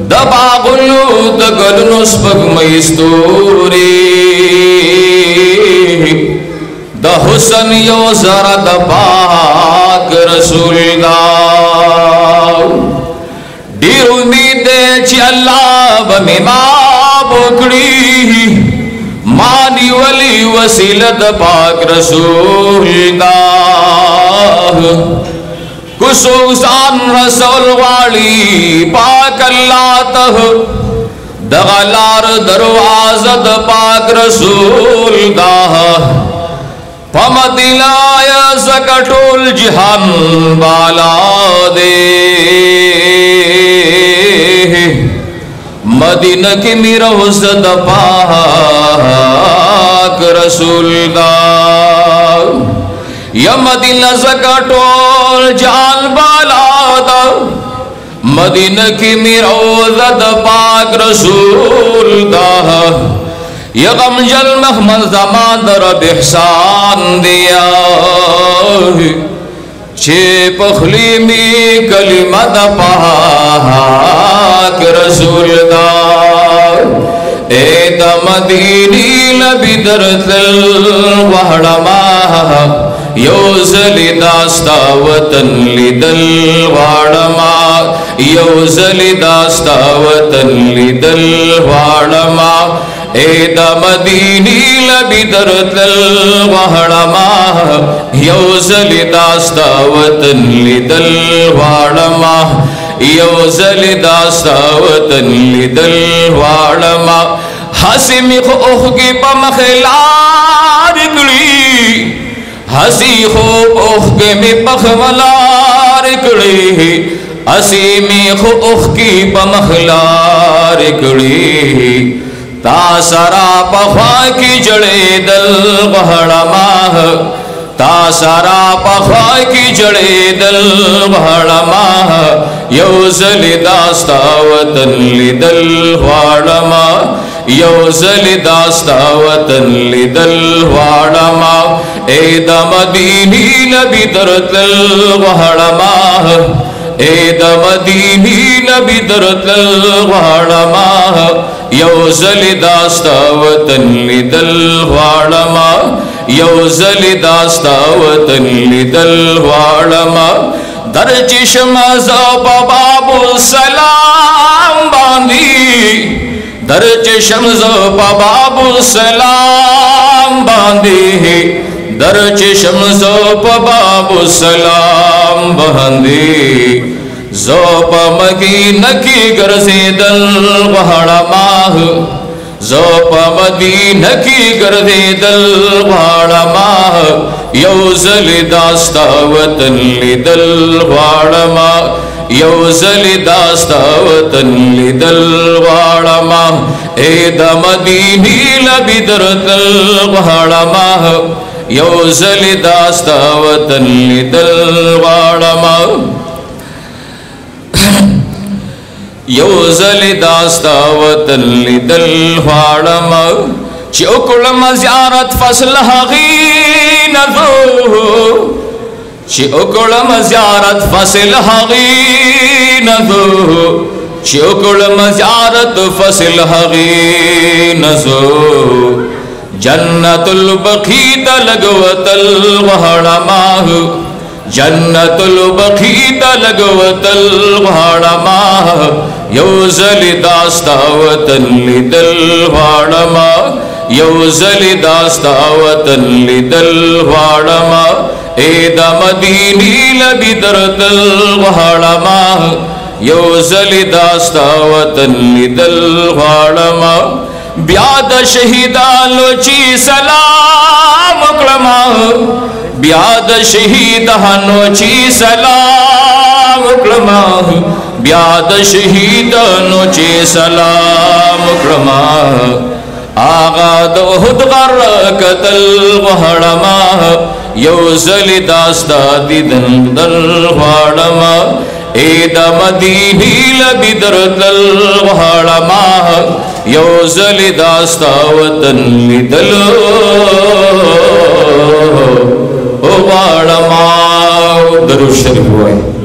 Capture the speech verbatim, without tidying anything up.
दबागुलु दगलनु स्पगमई स्तूरी the हुसन यो जरा the पाक रसूल दा डीर उम्मीदे ची अल्लाह बमिमा बोकड़ी मानी वली वसीलत पाक रसूल दा कुसुसान रसूल वाली पाक अल्लाह तह दगलार दरवाज़द पाक रसूल दा पमदिलाया सकटोल जिहान बाला दे मदीना की मिरौज़द पाक रसूल दा या मदीना सकटोल जिहान बाला दा मदीना की मिरौज़द पाक रसूल दा यगम जल महमद ज़मान दरब एहसान दिया छे पखली में कलिमत पाक रसूल दा ए दमदीनी नबी दरतल वहड़मा यो ज़ली दास्ता वतन लिदल वाड़मा यो ज़ली दास्ता वतन लिदल वाड़मा ए दमदीनी लबी दरतल वहड़मा यो ज़ली दास्ता वतन लिदल वाड़मा यो ज़ली दास्ता वतन लिदल वाड़मा हसी मिख ओख की पमखलार कड़ी हसी हो ओख के में पखमलार कड़ी हसी मिख ओख की पमखलार कड़ी तासरा पखवा की जड़े दल वहड़मा तासरा पखवा की जड़े दल वहड़मा यो ज़ली दास्ता वतन लिदल वाड़मा यो ज़ली दास्ता वतन लिदल वाड़मा ए दमदीनी नबी दरतल वहड़मा ए दमदीनी नबी दरतल वहड़मा यो ज़ली दास्ता वतन लिदल वाड़मा यो ज़ली दास्ता वतन लिदल वाड़मा दर चश्म ज़ौबा बाबु सलाम बांधी दर चश्म ज़ौबा बाबु सलाम बांधी दर चश्म ज़ौबा बाबु सलाम बांधी ज़ौबा मकी नकी गर्ज़े दल वहड़मा ज़ौबा मदीना की गर्दे दल वाड़मा यो ज़ली दास्ता वतन लिदल वाड़मा यो ज़ली दास्ता वतन लिदल वाड़मा ए दमदीनी लबी दरतल वाड़मा यो ज़ली दास्ता वतन लिदल वाड़मा यो ज़ली दास्ता वतन लिदल वाड़मा चौकुलम ज़ियारत फसल हगी नज़ो चौकुलम ज़ियारत फसल हगी नज़ो चौकुलम ज़ियारत फसल हगी नज़ो जन्नतुल बखी तलगवतल वहड़मा जन्नतुल बखी तलगवतल वहड़मा यो ज़ली दास्ता वतन लिदल वाड़मा यो ज़ली दास्ता वतन लिदल वाड़मा ए दमदीनी लबी दरतल वाड़मा यो ज़ली दास्ता वतन लिदल वाड़मा ब्याद शहीदा लोची सलाम क्रमा ब्याद शहीदा नोची सलाम क्रमा ब्याद शहीदा नोची सलाम क्रमा आगा दोहुद गर कतल वहड़मा यो ज़ली दास्ता दिदन दल वाड़मा ए दमदीनी लबी दरतल वाड़मा यो ज़ली दास्ता वतन लिदल वाड़मा। दरूद शरीफ हुआ है।